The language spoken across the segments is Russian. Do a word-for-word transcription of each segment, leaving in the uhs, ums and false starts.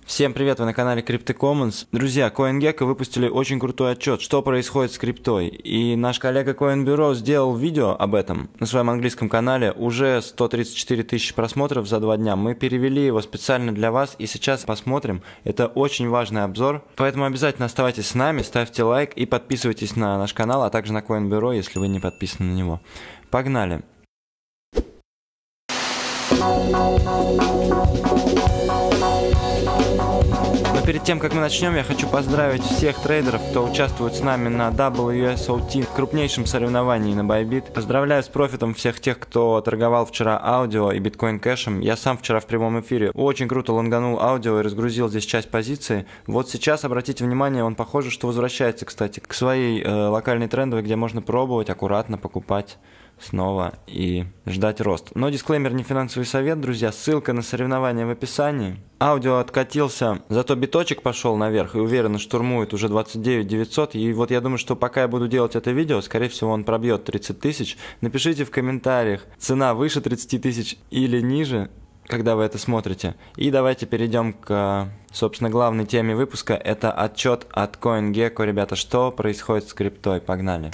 Всем привет, вы на канале CryptoCommons. Друзья, CoinGecko выпустили очень крутой отчет, что происходит с криптой. И наш коллега CoinBureau сделал видео об этом на своем английском канале. Уже сто тридцать четыре тысячи просмотров за два дня. Мы перевели его специально для вас и сейчас посмотрим. Это очень важный обзор. Поэтому обязательно оставайтесь с нами, ставьте лайк и подписывайтесь на наш канал, а также на CoinBureau, если вы не подписаны на него. Погнали! Но перед тем, как мы начнем, я хочу поздравить всех трейдеров, кто участвует с нами на дабл ю эс о ти, крупнейшем соревновании на Bybit. Поздравляю с профитом всех тех, кто торговал вчера аудио и биткоин кэшем. Я сам вчера в прямом эфире очень круто лонганул аудио и разгрузил здесь часть позиции. Вот сейчас, обратите внимание, он похоже, что возвращается, кстати, к своей э, локальной трендовой, где можно пробовать, аккуратно покупать снова и ждать рост. Но дисклеймер, не финансовый совет, друзья. Ссылка на соревнования в описании. Аудио откатился, зато биточек пошел наверх и уверенно штурмует уже двадцать девять девятьсот. И вот я думаю, что пока я буду делать это видео, скорее всего он пробьет тридцать тысяч. Напишите в комментариях, цена выше тридцати тысяч или ниже, когда вы это смотрите. И давайте перейдем к, собственно, главной теме выпуска. Это отчет от CoinGecko. Ребята, что происходит с криптой? Погнали.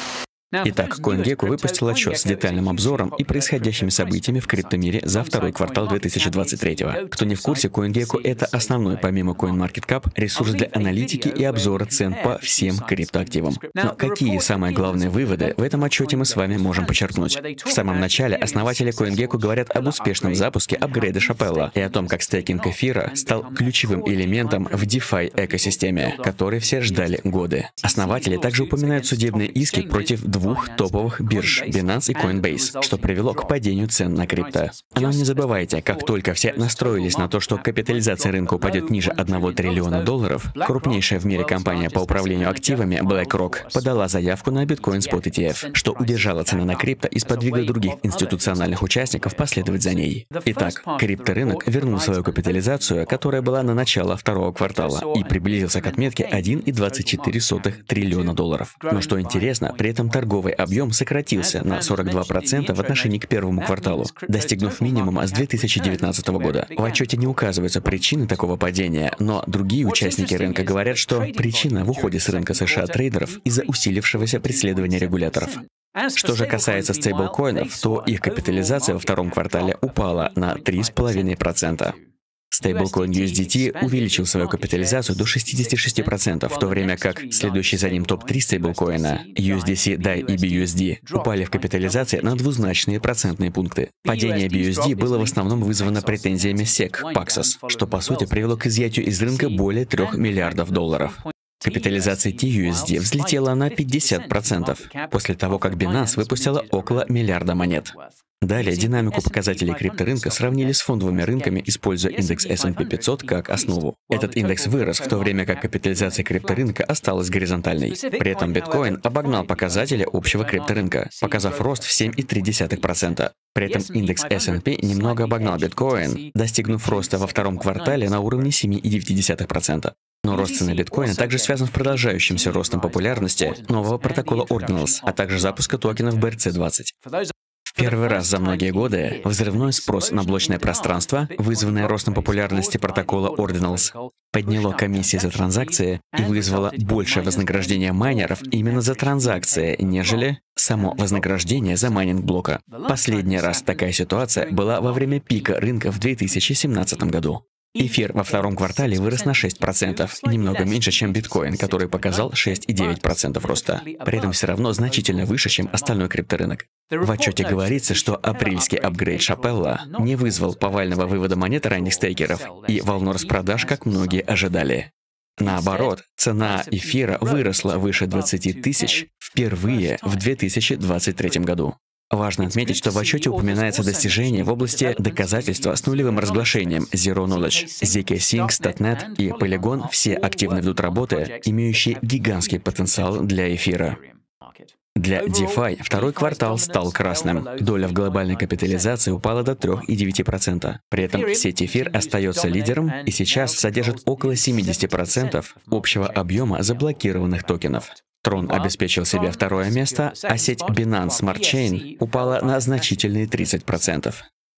Итак, CoinGecko выпустил отчет с детальным обзором и происходящими событиями в криптомире за второй квартал две тысячи двадцать третьего. Кто не в курсе, CoinGecko — это основной, помимо CoinMarketCap, ресурс для аналитики и обзора цен по всем криптоактивам. Но какие самые главные выводы в этом отчете мы с вами можем подчеркнуть? В самом начале основатели CoinGecko говорят об успешном запуске апгрейда Шапелла и о том, как стейкинг эфира стал ключевым элементом в DeFi-экосистеме, который все ждали годы. Основатели также упоминают судебные иски против двух двух топовых бирж Binance и Coinbase, что привело к падению цен на крипто. Но не забывайте, как только все настроились на то, что капитализация рынка упадет ниже одного триллиона долларов, крупнейшая в мире компания по управлению активами BlackRock подала заявку на Bitcoin Spot и ти эф, что удержало цены на крипто и сподвигло других институциональных участников последовать за ней. Итак, крипторынок вернул свою капитализацию, которая была на начало второго квартала, и приблизился к отметке один и двадцать четыре сотых триллиона долларов. Но что интересно, при этом торговый Торговый объем сократился на сорок два процента в отношении к первому кварталу, достигнув минимума с две тысячи девятнадцатого года. В отчете не указываются причины такого падения, но другие участники рынка говорят, что причина в уходе с рынка США трейдеров из-за усилившегося преследования регуляторов. Что же касается стейблкоинов, то их капитализация во втором квартале упала на три целых пять десятых процента. Стейблкоин ю эс ди ти увеличил свою капитализацию до шестидесяти шести процентов, в то время как следующий за ним топ три стейблкоина ю эс ди си, дай и би ю эс ди упали в капитализации на двузначные процентные пункты. Падение би ю эс ди было в основном вызвано претензиями сек, Paxos, что по сути привело к изъятию из рынка более трёх миллиардов долларов. Капитализация ти ю эс ди взлетела на пятьдесят процентов после того, как Binance выпустила около миллиарда монет. Далее динамику показателей крипторынка сравнили с фондовыми рынками, используя индекс эс энд пи пятьсот как основу. Этот индекс вырос, в то время как капитализация крипторынка осталась горизонтальной. При этом биткоин обогнал показатели общего крипторынка, показав рост в семь целых три десятых процента. При этом индекс эс энд пи немного обогнал биткоин, достигнув роста во втором квартале на уровне семь целых девять десятых процента. Но рост цены биткоина также связан с продолжающимся ростом популярности нового протокола Ordinals, а также запуска токенов би эр си двадцать. Первый раз за многие годы взрывной спрос на блочное пространство, вызванное ростом популярности протокола Ordinals, подняло комиссии за транзакции и вызвало большее вознаграждение майнеров именно за транзакции, нежели само вознаграждение за майнинг блока. Последний раз такая ситуация была во время пика рынка в две тысячи семнадцатом году. Эфир во втором квартале вырос на шесть процентов, немного меньше, чем биткоин, который показал шесть целых девять десятых процента роста. При этом все равно значительно выше, чем остальной крипторынок. В отчете говорится, что апрельский апгрейд Шапелла не вызвал повального вывода монет ранних стейкеров и волну распродаж, как многие ожидали. Наоборот, цена эфира выросла выше двадцати тысяч впервые в две тысячи двадцать третьем году. Важно отметить, что в отчете упоминается достижение в области доказательства с нулевым разглашением Zero Knowledge. зет кей Sync, Statnet и Polygon все активно ведут работы, имеющие гигантский потенциал для эфира. Для DeFi второй квартал стал красным. Доля в глобальной капитализации упала до трёх целых девяти десятых процента. При этом сеть эфир остается лидером и сейчас содержит около семидесяти процентов общего объема заблокированных токенов. Tron обеспечил себе второе место, а сеть Binance Smart Chain упала на значительные тридцать процентов.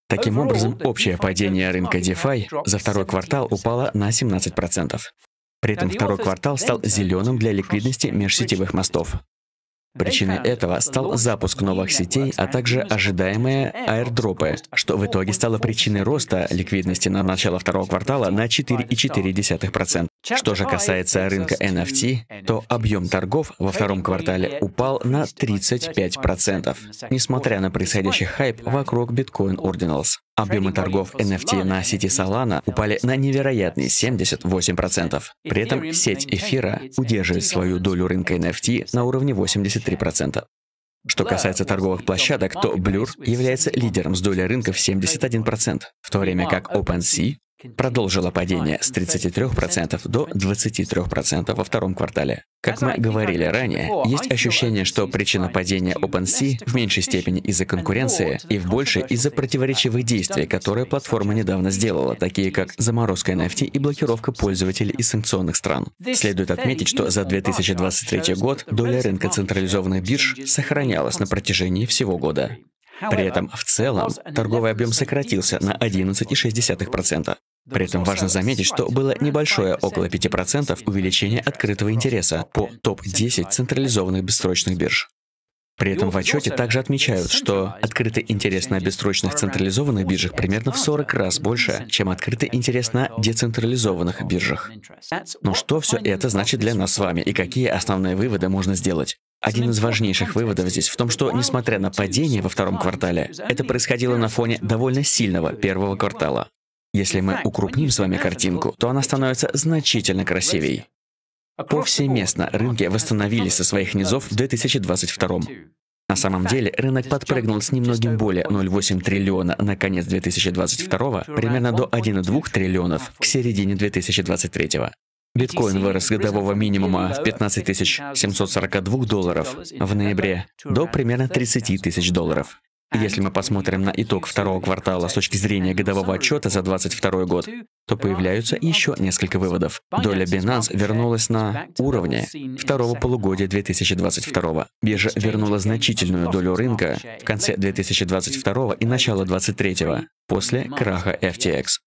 Таким образом, общее падение рынка DeFi за второй квартал упало на семнадцать процентов. При этом второй квартал стал зеленым для ликвидности межсетевых мостов. Причиной этого стал запуск новых сетей, а также ожидаемые аирдропы, что в итоге стало причиной роста ликвидности на начало второго квартала на четыре целых четыре десятых процента. Что же касается рынка эн эф ти, то объем торгов во втором квартале упал на тридцать пять процентов, несмотря на происходящий хайп вокруг Bitcoin Ordinals. Объемы торгов эн эф ти на сети Solana упали на невероятные семьдесят восемь процентов. При этом сеть эфира удерживает свою долю рынка эн эф ти на уровне восемьдесят три процента. Что касается торговых площадок, то Blur является лидером с долей рынка в семьдесят один процент, в то время как OpenSea продолжила падение с тридцати трёх процентов до двадцати трёх процентов во втором квартале. Как мы говорили ранее, есть ощущение, что причина падения OpenSea в меньшей степени из-за конкуренции и в большей из-за противоречивых действий, которые платформа недавно сделала, такие как заморозка эн эф ти и блокировка пользователей из санкционных стран. Следует отметить, что за две тысячи двадцать третий год доля рынка централизованных бирж сохранялась на протяжении всего года. При этом в целом торговый объем сократился на одиннадцать целых шесть десятых процента. При этом важно заметить, что было небольшое, около пяти процентов, увеличение открытого интереса по топ десять централизованных бессрочных бирж. При этом в отчете также отмечают, что открытый интерес на бессрочных централизованных биржах примерно в сорок раз больше, чем открытый интерес на децентрализованных биржах. Но что все это значит для нас с вами и какие основные выводы можно сделать? Один из важнейших выводов здесь в том, что, несмотря на падение во втором квартале, это происходило на фоне довольно сильного первого квартала. Если мы укрупним с вами картинку, то она становится значительно красивей. Повсеместно рынки восстановились со своих низов в две тысячи двадцать втором. На самом деле, рынок подпрыгнул с немногим более ноль целых восемь десятых триллиона на конец две тысячи двадцать второго примерно до одного целых двух десятых триллионов к середине две тысячи двадцать третьего. Биткоин вырос с годового минимума в пятнадцать тысяч семьсот сорок два долларов в ноябре до примерно тридцати тысяч долларов. И если мы посмотрим на итог второго квартала с точки зрения годового отчета за двадцать второй год, то появляются еще несколько выводов. Доля Binance вернулась на уровне второго полугодия две тысячи двадцать второго. Биржа вернула значительную долю рынка в конце две тысячи двадцать второго и начала две тысячи двадцать третьего, после краха эф ти экс.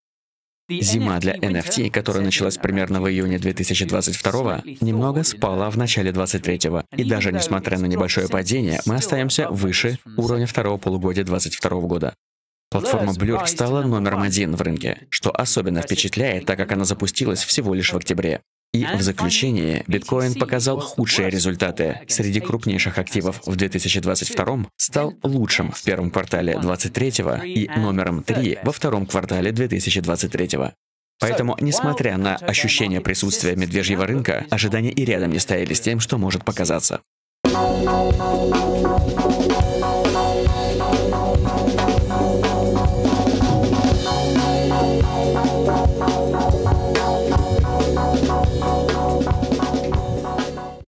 Зима для эн эф ти, которая началась примерно в июне две тысячи двадцать второго, немного спала в начале двадцать третьего, и даже несмотря на небольшое падение, мы остаемся выше уровня второго полугодия двадцать второго года. Платформа Blur стала номером один в рынке, что особенно впечатляет, так как она запустилась всего лишь в октябре. И в заключение, биткоин показал худшие результаты. Среди крупнейших активов в две тысячи двадцать втором стал лучшим в первом квартале две тысячи двадцать третьего и номером три во втором квартале две тысячи двадцать третьего. Поэтому, несмотря на ощущение присутствия медвежьего рынка, ожидания и рядом не стояли с тем, что может показаться.